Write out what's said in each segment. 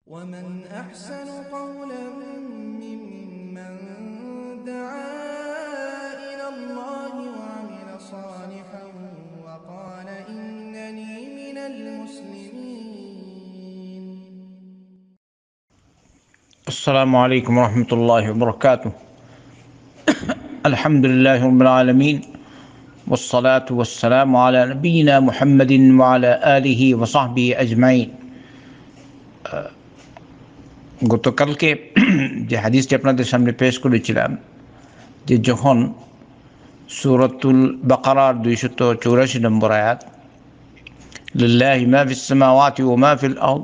ومن أحسن قولا ممن دعا إلى الله وعمل صالحا وقال إنني من المسلمين. السلام عليكم ورحمة الله وبركاته. الحمد لله رب العالمين والصلاة والسلام على نبينا محمد وعلى آله وصحبه أجمعين. গতকালকে যে হাদিসটি আপনাদের সামনে পেশ করেছিলাম যে যখন সূরাতুল বাকারার 284 নম্বর আয়াত লিল্লাহি মা ফিস সামাওয়াতি ওয়া মা ফিল আরদ,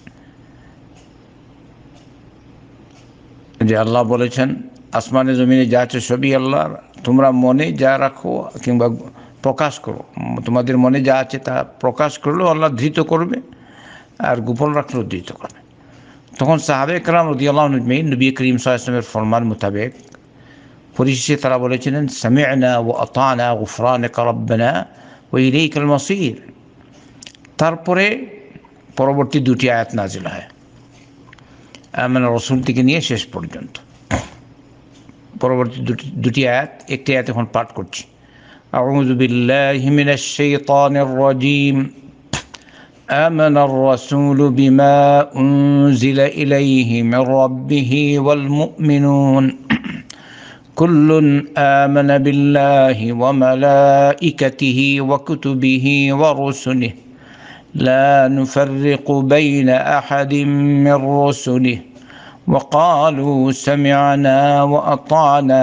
যে আল্লাহ বলেছেন আসমানে জমিনে যা আছে সবই আল্লাহর, তোমরা মনে যা রাখো কিংবা প্রকাশ করো, তোমাদের মনে যা আছে তা প্রকাশ করলেও আল্লাহ ধৃত করবে আর গোপন রাখলেও ধৃত করবে। তখন সাহাবে কেরাম রাদিয়াল্লাহু আনহুম নবী করিম সাল্লাল্লাহু আলাইহি ওয়াসাল্লামের ফরমান মোতাবেক পরিশেষে তারা বলেছিলেন সামি'না ওয়া আতা'না গুফরানাকা রাব্বানা ওয়া ইলাইকাল মাসির। তারপরে পরবর্তী দুটি আয়াত নাজিল হয় আমানা রাসূল থেকে নিয়ে শেষ পর্যন্ত। পরবর্তী দুটি আয়াত, একটি আয়াত এখন পাঠ করছি। আউযু বিল্লাহি মিনাশ শাইতানির রাজীম। آمن الرسول بما أنزل إليه من ربه والمؤمنون كل آمن بالله وملائكته وكتبه ورسله لا نفرق بين أحد من رسله وقالوا سمعنا وأطعنا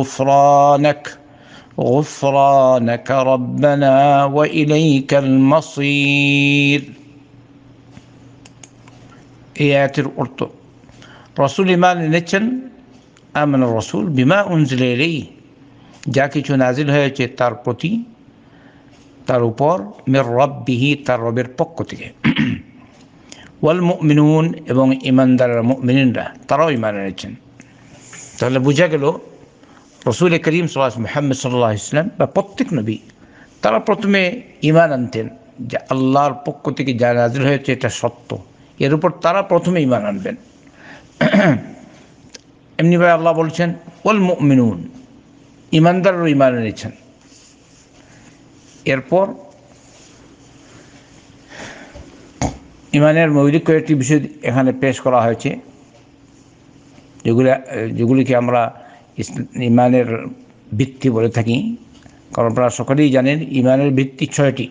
غفرانك ربنا وإليك المصير। এই আয়াতের অর্থ, রসুল ঈমান এনেছেন, আমানা রসুল বিমা উনজিলা ইলাইহি, যা কিছু নাজিল হয়েছে তার প্রতি, তার উপর, মির রাব্বিহি, তার রবের পক্ষ থেকে, ওয়াল মুমিনুন, এবং ঈমানদাররা মুমিনিনরা তারাও ঈমান এনেছেন। তাহলে বোঝা গেল রসুল করিম মুহাম্মদ সাল্লাল্লাহু আলাইহি ওয়াসাল্লাম বা প্রত্যেক নবী তারা প্রথমে ঈমান আনতেন যে আল্লাহর পক্ষ থেকে যা নাজিল হয়েছে এটা সত্য, এর উপর তারা প্রথমে ঈমান আনবেন। এমনিভাবে আল্লাহ বলছেন ওয়াল মুমিনুন, ঈমানদাররাও ঈমান এনেছেন। এরপর ঈমানের মৌলিক কয়েকটি বিষয় এখানে পেশ করা হয়েছে, যেগুলিকে আমরা ঈমানের ভিত্তি বলে থাকি, কারণ আপনারা সকলেই জানেন ঈমানের ভিত্তি 6টি।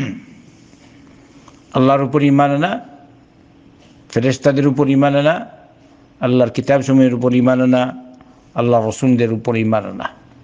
আল্লাহর উপর ঈমান আনা, ফেরেশতাদের উপর ঈমান আনা, আল্লাহর কিতাবসমূহের উপর ঈমান আনা, আল্লাহর রাসূলদের উপর ঈমান আনা।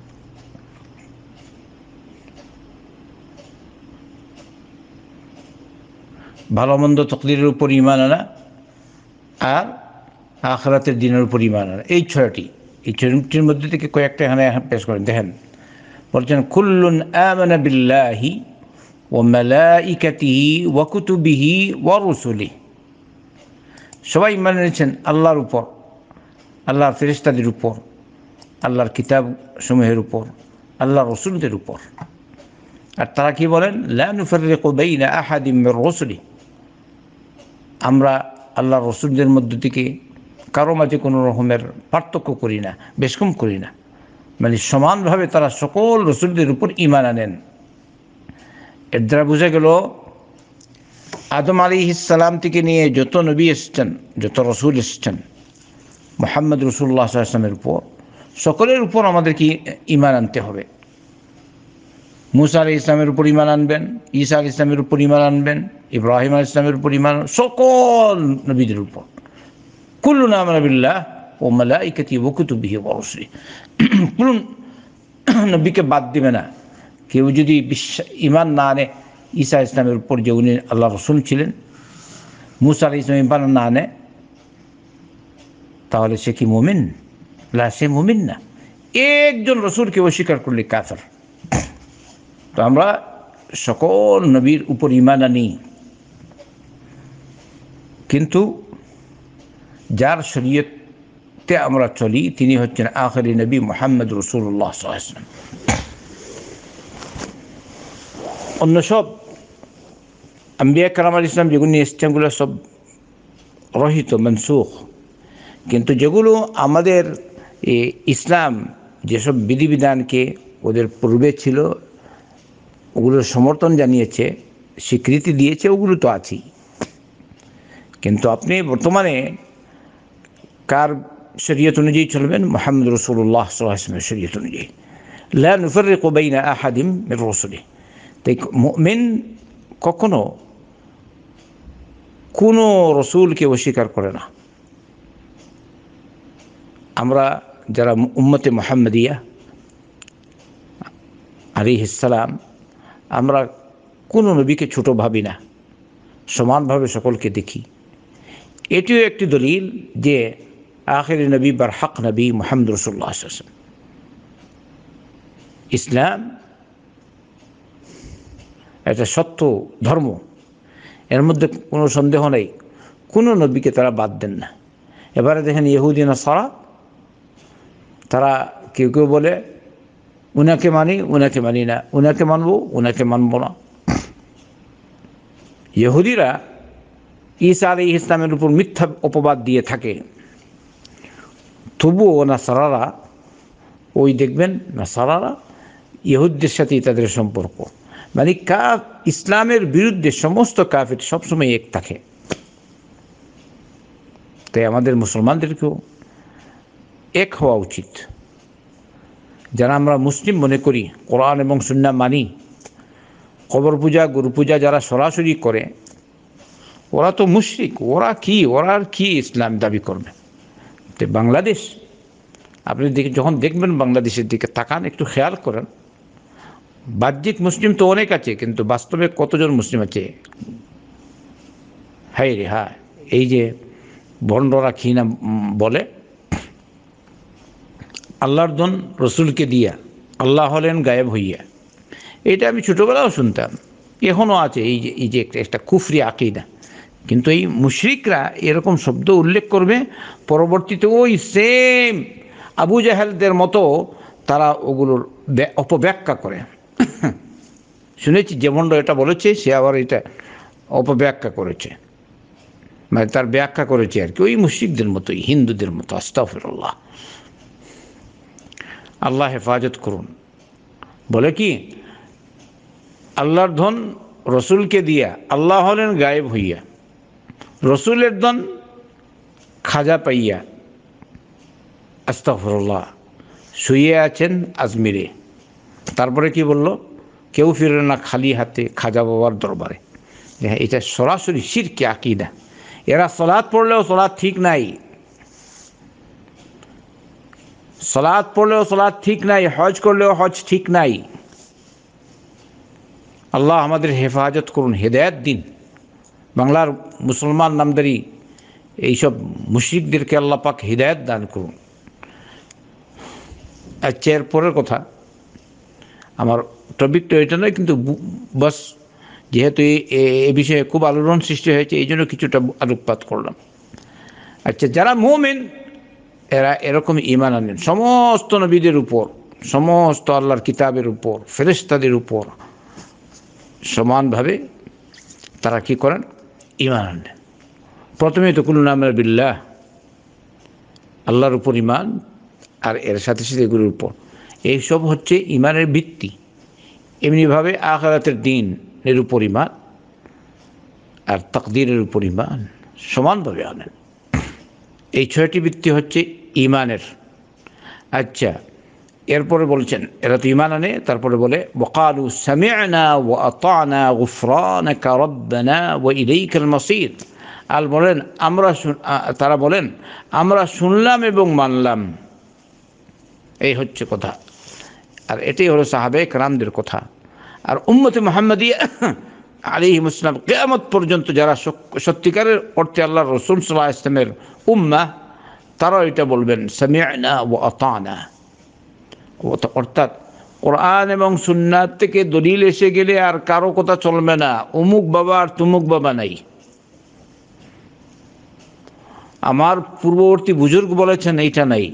ভালো মন্দ তাকদীরের উপর ঈমান আনা আর আখিরাতের দিনের উপর ঈমান আনা, এই 6টি। এই 6টির মধ্যে থেকে কয়েকটা এখানে পেশ করেন। দেখেন, বলছেন কুল্লুন আমানা বিল্লাহি ওয়া মালাইকাতিহি ওয়া কুতুবিহি ওয়া রুসুলিহি, সবাই ঈমান এনেছেন আল্লাহর উপর, আল্লাহর ফেরেশতাদের উপর, আল্লাহর কিতাব সমূহের উপর, আল্লাহর রাসূলদের উপর। আর তারা কি বলেন, লা নুফাররিকু বাইনা আহাদিম মির রুসুলিহি, আমরা আল্লাহর রাসূলদের মধ্য থেকে কারো মাঝে কোনো রকমের পার্থক্য করি না, বেশকম করি না, মানে সমানভাবে তারা সকল রাসূলদের উপর ঈমান আনেন। এর দ্বারা বোঝা গেল আদম আলাইহিস সালাম থেকে নিয়ে যত নবী এসেছেন, যত রাসূল এসেছেন মুহাম্মদ রাসূলুল্লাহ সাল্লাল্লাহু আলাইহি ওয়াসাল্লামের উপর, সকলের উপর আমাদেরকে ঈমান আনতে হবে। মুসা আলাইহিস সালামের উপর ঈমান আনবেন, ঈসা আলাইহিস সালামের উপর ঈমান আনবেন, ইব্রাহিম আলাইহিস সালামের উপর ঈমান, সকল নবীদের উপর। কুল্লুন আমানা বিল্লাহ ওয়া মালাইকাতিহি ওয়া কুতুবিহি ওয়া রুসুলিহি, কোন নবীকে বাদ দিবে না। কেউ যদি ঈমান না আনে ঈসা ইসলামের উপর, যে উনি আল্লাহ রাসূল ছিলেন, মুসা আলাইহিস সালাম ঈমান না আনে, তাহলে সে কি মুমিন? না, সে মুমিন না। একজন রাসূলকে অস্বীকার করলে কাফের। তো আমরা সকল নবীর উপর ঈমান আনি, কিন্তু যার শরীয়তে আমরা চলি তিনি হচ্ছেন আখিরি নবী মুহাম্মদ রাসূলুল্লাহ সাল্লাল্লাহু আলাইহি ওয়াসাল্লাম। অন্য সব আম্বিয়া কেরাম আলাইহিস সালাম যেগুলো এসেছেন, এগুলো সব রহিত, মনসুখ। কিন্তু যেগুলো আমাদের ইসলাম যেসব বিধিবিধানকে ওদের পূর্বে ছিল ওগুলোর সমর্থন জানিয়েছে, স্বীকৃতি দিয়েছে, ওগুলো তো আছেই। কিন্তু আপনি বর্তমানে কার শরীয়ত অনুযায়ী চলবেন? মুহাম্মদ রাসূলুল্লাহ সাল্লাল্লাহু আলাইহি ওয়াসাল্লামের শরীয়ত অনুযায়ী। লা নুফাররিকু বাইনা আহাদিম মির রাসূলিহি। তাই মুমিন কখনো কোনো রসুলকে অস্বীকার করে না। আমরা যারা উম্মতে মুহাম্মাদিয়া আলাইহিস সালাম, আমরা কোনো নবীকে ছোট ভাবি না, সমানভাবে সকলকে দেখি। এটিও একটি দলিল যে আখিরি নবী বারহাক নবী মুহাম্মদ রাসূলুল্লাহ সাল্লাল্লাহু আলাইহি ওয়াসাল্লাম। ইসলাম এটা সত্য ধর্ম, এর মধ্যে কোনো সন্দেহ নেই। কোনো নবীকে তারা বাদ দেন না। এবারে দেখেন ইহুদি নাসারা, তারা কেউ কেউ বলে উনাকে মানি, উনাকে মানি না, উনাকে মানবো, উনাকে মানব না। ইহুদিরা ঈসা আলাইহিস সালামের উপর মিথ্যা অপবাদ দিয়ে থাকে, তবুও নাসারারা ওই দেখবেন নাসারারা ইহুদদের সাথেই তাদের সম্পর্ক, মানে ইসলামের বিরুদ্ধে সমস্ত কাফির সবসময় এক থাকে। তাই আমাদের মুসলমানদেরকেও এক হওয়া উচিত। যারা আমরা মুসলিম মনে করি, কোরআন এবং সুন্নাহ মানি, কবর পূজা গুরু পূজা যারা সরাসরি করে, ওরা তো মুশরিক। ওরা আর কি ইসলাম দাবি করবে? তো বাংলাদেশ, আপনি যখন দেখবেন বাংলাদেশের দিকে তাকান, একটু খেয়াল করেন, বাহ্যিক মুসলিম তো অনেক আছে, কিন্তু বাস্তবে কতজন মুসলিম আছে? হায় রে হ্যাঁ, এই যে বন্ডরা কি না বলে, আল্লাহর ধন রসুলকে দিয়া, আল্লাহ হলেন গায়েব হইয়া। এটা আমি ছোটোবেলাও শুনতাম, এখনও আছে এই যে একটা কুফরি আকিদা। কিন্তু এই মুশরিকরা এরকম শব্দ উল্লেখ করবে, পরবর্তীতে ওই সেম আবু জাহেলদের মতো তারা ওগুলোর অপব্যাখ্যা করে। শুনেছি যেমন এটা বলেছে, সে আবার এটা অপব্যাখ্যা করেছে, মানে তার ব্যাখ্যা করেছে আর কি, ওই মুশরিকদের মতোই, হিন্দুদের মতো। আস্তাগফিরুল্লাহ, আল্লাহ হেফাজত করুন। বলে কি, আল্লাহর ধন রসুলকে দিয়া, আল্লাহ হলেন গায়েব হইয়া, রসুলের ধন খাজা পাইয়া, আস্তাগফিরুল্লাহ, শুয়ে আছেন আজমিরে। তারপরে কি বলল? কেউ ফিরে না খালি হাতে খাজা বাবার দরবারে। এটা সরাসরি শিরকি আকীদা। এরা সালাত পড়লেও সালাত ঠিক নাই, সালাত পড়লেও সালাত ঠিক নাই, হজ করলেও হজ ঠিক নাই। আল্লাহ আমাদের হেফাজত করুন, হেদায়েত দিন। বাংলার মুসলমান নামদারি এইসব মুশরিকদেরকে আল্লাহ পাক হিদায়াত দান করুন। আচ্ছা, এর পরের কথা, আমার টপিকটা এটা নয়, কিন্তু বাস যেহেতু এ বিষয়ে খুব আলোড়ন সৃষ্টি হয়েছে, এই জন্য কিছুটা আলোকপাত করলাম। আচ্ছা, যারা মুমিন এরা এরকম ঈমান আনেন সমস্ত নবীদের উপর, সমস্ত আল্লাহর কিতাবের উপর, ফেরেশতাদের উপর সমানভাবে তারা কি করেন? ঈমান আনেন। প্রথমে তো কুল্লু আমানা বিল্লাহ, আল্লাহর উপর ঈমান, আর এর সাথে সাথে এগুলোর উপর, এইসব হচ্ছে ঈমানের ভিত্তি। এমনিভাবে আখিরাতের দিনের উপর ঈমান আর তাকদীরের উপর ঈমান সমানভাবে আনেন। এই ছয়টি ভিত্তি হচ্ছে ঈমানের। আচ্ছা, এরপরে বলছেন এরা তো ঈমান আনে, তারপরে বলে ওয়াকালু সামি'না ওয়া আতা'না গুফরানাকা রাব্বানা ওয়া ইলাইকাল মাসির। তারা বলেন আমরা শুনলাম এবং মানলাম। এই হচ্ছে কথা, আর এটাই হলো সাহাবায়ে কেরামদের কথা। আর উম্মতে মুহাম্মাদিয়া আলাইহিস সালাম কিয়ামত পর্যন্ত যারা সত্যিকারের অর্থে আল্লাহর রাসূল সাল্লাল্লাহু আলাইহি ওয়াসাল্লামের উম্মাহ, তারা এটা বলবেন সামি'না ওয়া আতা'না। অর্থাৎ কোরআন এবং সুন্নাত থেকে দলিল এসে গেলে আর কারো কথা চলবে না। অমুক বাবা আর তুমুক বাবা নাই, আমার পূর্ববর্তী বুজুর্গ বলেছেন এইটা নাই।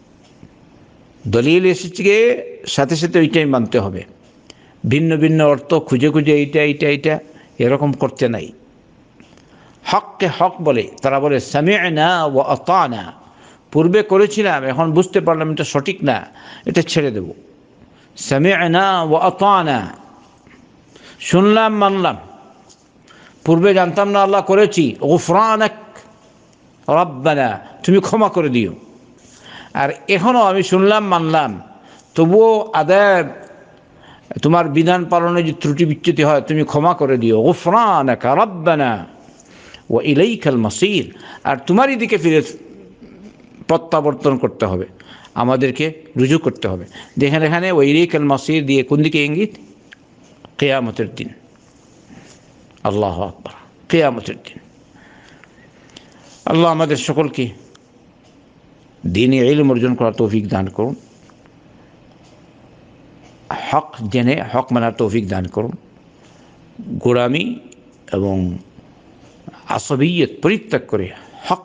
দলিল এসেছে সাথে সাথে ওইটাই মানতে হবে। ভিন্ন ভিন্ন অর্থ খুঁজে খুঁজে এইটা এইটা এইটা এরকম করতে নাই। হককে হক বলে, তারা বলে সামি'না ওয়া আতা'না, পূর্বে করেছিলাম এখন বুঝতে পারলাম এটা সঠিক না, এটা ছেড়ে দেব। সামি'না ওয়া আতা'না, শুনলাম মানলাম, পূর্বে জানতাম না আল্লাহ করেছি, গুফরানাক রব্বানা, তুমি ক্ষমা করে দিও। আর এখনও আমি শুনলাম মানলাম, তবুও আদায় তোমার বিধান পালনে যে ত্রুটি বিচ্যুতি হয় তুমি ক্ষমা করে দিও। গুফরানাক রব্বানা ওয়া ইলাইকাল মাসির, আর তোমারই দিকে ফিরে প্রত্যাবর্তন করতে হবে, আমাদেরকে রুজু করতে হবে। দেখেন এখানে ওয়া ইলাইকাল মাসির দিয়ে কোন দিকে ইঙ্গিত? কিয়ামতের দিন। আল্লাহু আকবার, কিয়ামতের দিন। আল্লাহ আমাদের সকলকে দ্বীনি ইলম অর্জন করার তৌফিক দান করুন, হক জেনে হক মানার তৌফিক দান করুন, গোড়ামি এবং আসবিয়ত পরিত্যাগ করে হক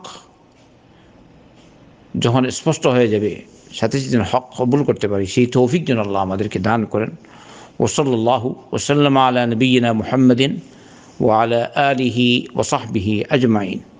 যখন স্পষ্ট হয়ে যাবে সাথে সাথে হক কবুল করতে পারি, সেই তৌফিক যেন আল্লাহ আমাদেরকে দান করেন। ওয়া সাল্লাল্লাহু ওয়া সাল্লামা আলা নবিয়িনা মুহাম্মাদিন ওয়া আলা আলিহি ওয়া সাহবিহি আজমাইন।